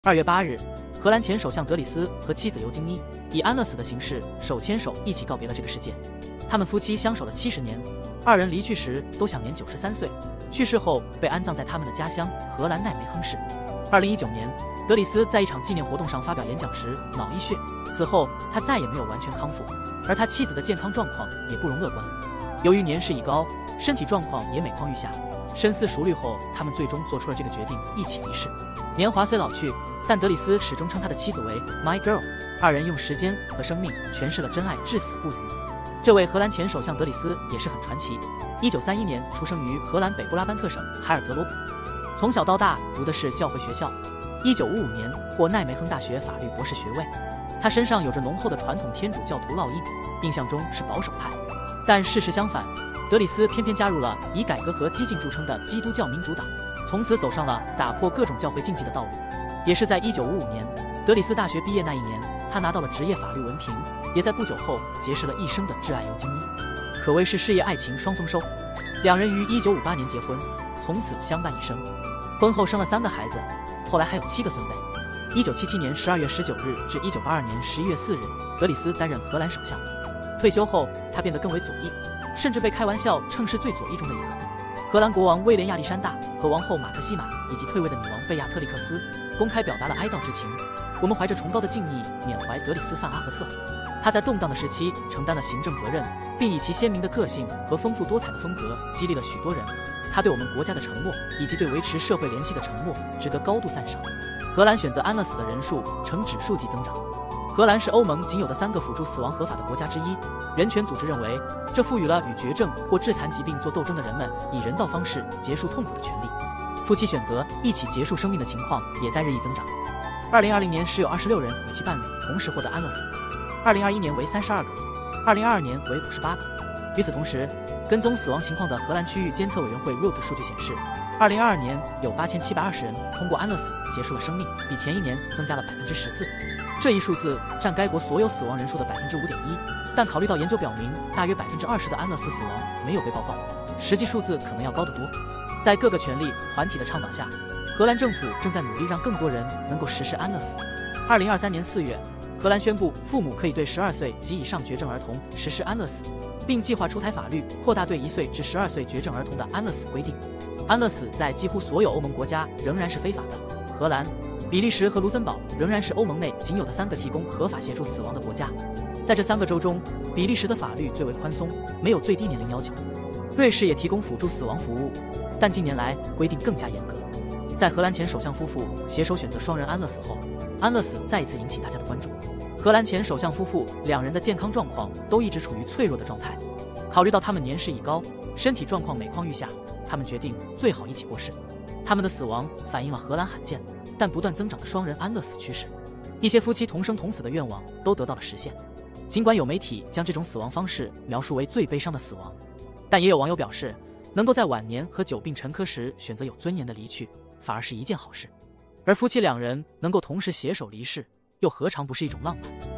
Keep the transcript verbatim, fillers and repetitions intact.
二月八日，荷兰前首相德里斯和妻子尤金妮以安乐死的形式手牵手一起告别了这个世界。他们夫妻相守了七十年，二人离去时都享年九十三岁，去世后被安葬在他们的家乡荷兰奈梅亨市。二零一九年，德里斯在一场纪念活动上发表演讲时脑溢血，此后他再也没有完全康复，而他妻子的健康状况也不容乐观。由于年事已高，身体状况也每况愈下，深思熟虑后，他们最终做出了这个决定，一起离世。年华虽老去，但德里斯始终称他的妻子为 My Girl， 二人用时间和生命诠释了真爱至死不渝。这位荷兰前首相德里斯也是很传奇。一九三一年出生于荷兰北布拉班特省海尔德罗普，从小到大读的是教会学校。一九五五年获奈梅亨大学法律博士学位。他身上有着浓厚的传统天主教徒烙印，印象中是保守派。但事实相反，德里斯偏偏加入了以改革和激进著称的基督教民主党，从此走上了打破各种教会禁忌的道路。也是在一九五五年，德里斯大学毕业那一年，他拿到了职业法律文凭，也在不久后结识了一生的挚爱尤金妮，可谓是事业爱情双丰收。两人于一九五八年结婚，从此相伴一生。婚后生了三个孩子，后来还有七个孙辈。一九七七年十二月十九日至一九八二年十一月四日，德里斯担任荷兰首相。退休后，他变得更为左翼，甚至被开玩笑称是最左翼中的一个。荷兰国王威廉亚历山大和王后马克西玛以及退位的女王贝亚特里克斯公开表达了哀悼之情。我们怀着崇高的敬意缅怀德里斯范阿赫特，他在动荡的时期承担了行政责任，并以其鲜明的个性和丰富多彩的风格激励了许多人。他对我们国家的承诺以及对维持社会联系的承诺值得高度赞赏。荷兰选择安乐死的人数呈指数级增长。荷兰是欧盟仅有的三个辅助死亡合法的国家之一。人权组织认为，这赋予了与绝症或致残疾病做斗争的人们以人道方式结束痛苦的权利。夫妻选择一起结束生命的情况也在日益增长。二零二零年时有二十六人与其伴侣同时获得安乐死，二零二一年为三十二个，二零二二年为五十八个。与此同时，跟踪死亡情况的荷兰区域监测委员会 R O T 数据显示，二零二二年有八千七百二十人通过安乐死结束了生命，比前一年增加了百分之十四。这一数字占该国所有死亡人数的百分之五点一，但考虑到研究表明，大约百分之二十的安乐死死亡没有被报告，实际数字可能要高得多。在各个权利团体的倡导下，荷兰政府正在努力让更多人能够实施安乐死。二零二三年四月，荷兰宣布父母可以对十二岁及以上绝症儿童实施安乐死，并计划出台法律扩大对一岁至十二岁绝症儿童的安乐死规定。安乐死在几乎所有欧盟国家仍然是非法的。荷兰、比利时和卢森堡仍然是欧盟内仅有的三个提供合法协助死亡的国家。在这三个州中，比利时的法律最为宽松，没有最低年龄要求。瑞士也提供辅助死亡服务，但近年来规定更加严格。在荷兰前首相夫妇携手选择双人安乐死后，安乐死再一次引起大家的关注。荷兰前首相夫妇两人的健康状况都一直处于脆弱的状态，考虑到他们年事已高，身体状况每况愈下，他们决定最好一起过世。他们的死亡反映了荷兰罕见但不断增长的双人安乐死趋势，一些夫妻同生同死的愿望都得到了实现。尽管有媒体将这种死亡方式描述为最悲伤的死亡，但也有网友表示，能够在晚年和久病沉疴时选择有尊严的离去，反而是一件好事。而夫妻两人能够同时携手离世，又何尝不是一种浪漫？